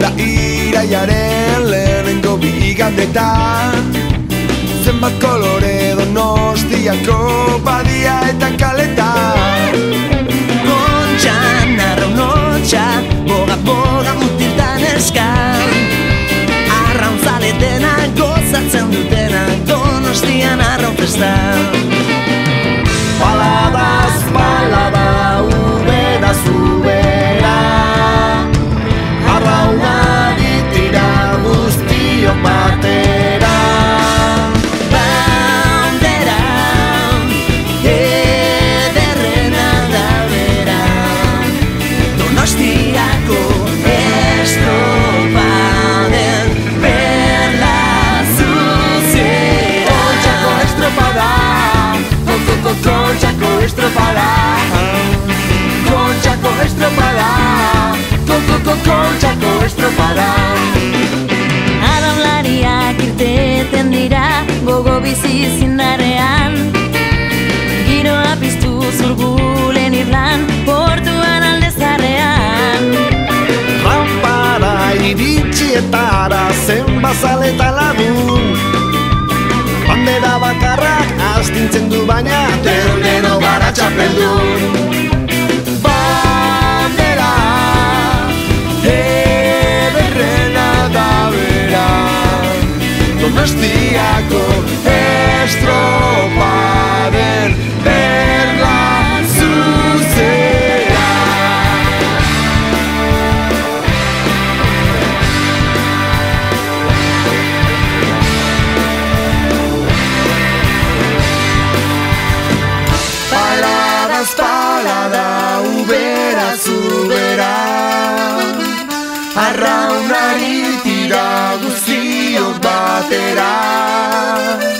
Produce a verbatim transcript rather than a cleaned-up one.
Da iraiaren lehenengo bigandetan, zenbat kolore Donostiako badia eta kaletan. Kontxan arraunotxa, boga-boga mutiltan eskan, arrauntzale denak gozatzen dutenak Donostian arraun festan. Paladaz palada, ubera zubera, arraunari tira guztiok batera. Bandera, ederrena da bera, Donostiako estropaden perla zuzera. Kontxako estropada, Kontxako estropada, Kontxako estropada, Kontxako estropada. Arraunlariak irteten dira gogo bizi zindarrean, giroa piztu zurgulen irlan portuan aldezarrean. Rampara iritsietara zenbazaleta lagun, bandera bakarrak astintzen du baina terreno gara txapeldun. Bandera ederrena da bera, Donostiako estropaden perla zuzera. Paladaz palada, ubera zubera, arraunari tira guztiok batera.